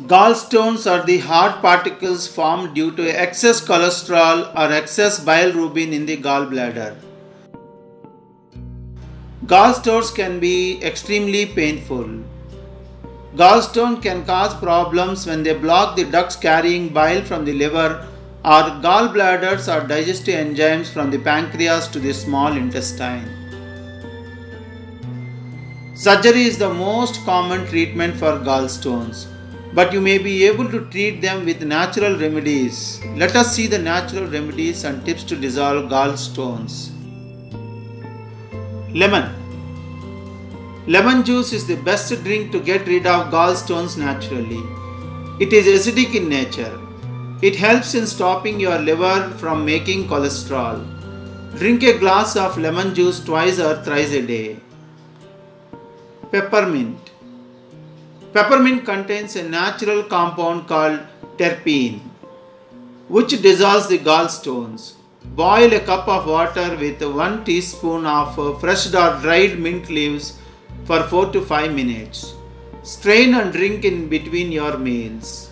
Gallstones are the hard particles formed due to excess cholesterol or excess bilirubin in the gallbladder. Gallstones can be extremely painful. Gallstone can cause problems when they block the ducts carrying bile from the liver or gallbladders or digestive enzymes from the pancreas to the small intestine. Surgery is the most common treatment for gallstones, but you may be able to treat them with natural remedies. Let us see the natural remedies and tips to dissolve gallstones. Lemon. Lemon juice is the best drink to get rid of gallstones naturally. It is acidic in nature. It helps in stopping your liver from making cholesterol. Drink a glass of lemon juice twice or thrice a day. Peppermint. Peppermint contains a natural compound called terpene, which dissolves the gallstones. Boil a cup of water with 1 teaspoon of fresh or dried mint leaves for 4 to 5 minutes. Strain and drink in between your meals.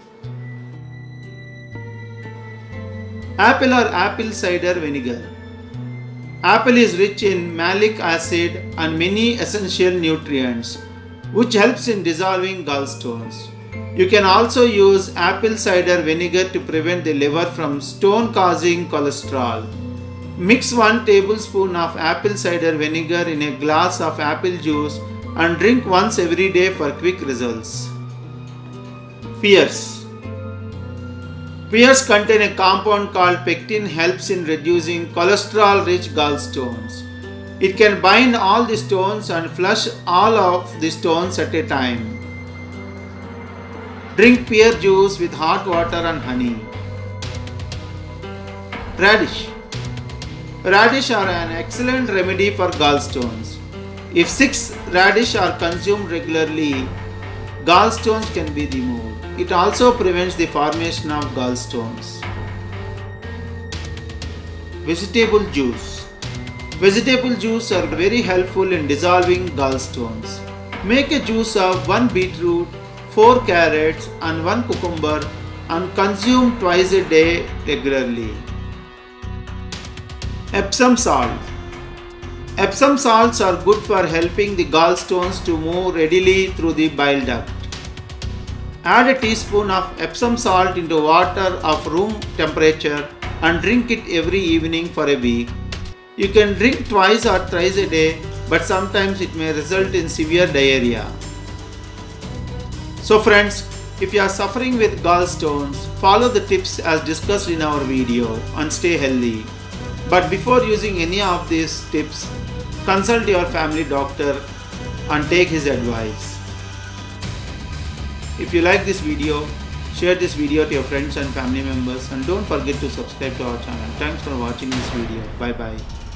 Apple or apple cider vinegar. Apple is rich in malic acid and many essential nutrients, which helps in dissolving gallstones. You can also use apple cider vinegar to prevent the liver from stone-causing cholesterol. Mix 1 tablespoon of apple cider vinegar in a glass of apple juice and drink once every day for quick results. Pears. Pears contain a compound called pectin, helps in reducing cholesterol-rich gallstones. It can bind all the stones and flush all of the stones at a time. Drink pear juice with hot water and honey. Radish. Radish are an excellent remedy for gallstones. If 6 radish are consumed regularly, gallstones can be removed. It also prevents the formation of gallstones. Vegetable juice. Vegetable juice are very helpful in dissolving gallstones. Make a juice of 1 beetroot, 4 carrots and 1 cucumber and consume twice a day regularly. Epsom salt. Epsom salts are good for helping the gallstones to move readily through the bile duct. Add a teaspoon of Epsom salt into water of room temperature and drink it every evening for a week. You can drink twice or thrice a day, but sometimes it may result in severe diarrhea. So friends, if you are suffering with gallstones, follow the tips as discussed in our video and stay healthy. But before using any of these tips, consult your family doctor and take his advice. If you like this video, share this video to your friends and family members and don't forget to subscribe to our channel. Thanks for watching this video. Bye bye.